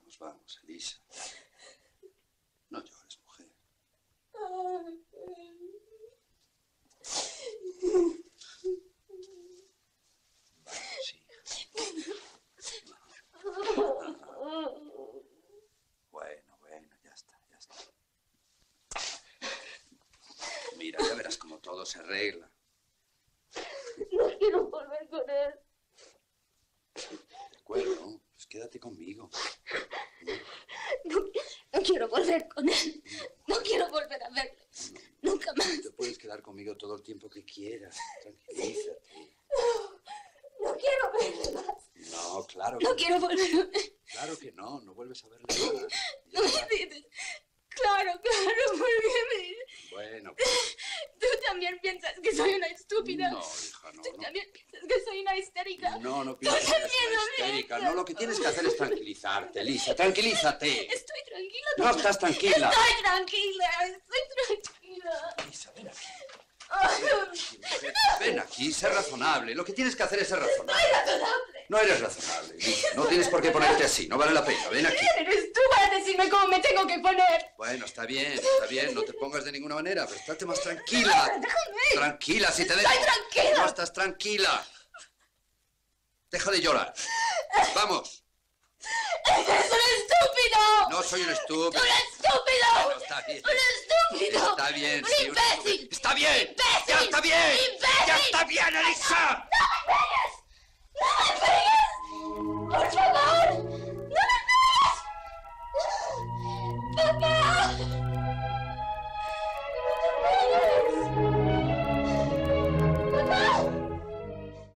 Vamos, vamos, Elisa. No llores, mujer. Vamos, hija. Bueno, ya está, ya está. Mira, ya verás cómo todo se arregla. No quiero volver con él. De acuerdo, pues quédate conmigo. No quiero volver con él. No quiero volver a verle. Nunca más. Te puedes quedar conmigo todo el tiempo que quieras. Tranquilízate. No quiero verle más. No, claro que no. Quiero volver a verle. Claro que no, no vuelves a verle más. No me dices. Claro, porque Bueno, pues... Tú también piensas que soy una estúpida. No, hija, no. Tú también piensas que soy una histérica. No piensas que eres una histérica. No, lo que tienes que hacer es tranquilizarte, Elisa. Tranquilízate. Estoy tranquila. No estás tranquila. Estoy tranquila. Elisa, ven aquí. Ven aquí, sé razonable. Lo que tienes que hacer es ser razonable. Soy razonable. No eres razonable, Elisa. No tienes por qué ponerte así. No vale la pena. Ven aquí. ¿Quién eres tú para decirme cómo me tengo que poner? Bueno, está bien. No te pongas de ninguna manera, pero estate más tranquila. Déjame. Tranquila, si te dejo. Estoy tranquila. No estás tranquila. Deja de llorar. Vamos. ¡Eres un estúpido! No soy un estúpido. ¡Un estúpido! Bueno, está bien. ¡Un estúpido! Está bien, ¡Un sí. imbécil! ¡Está bien! ¡Imbécil! ¡Ya está bien! ¡Imbécil! ¡Ya está bien, Elisa!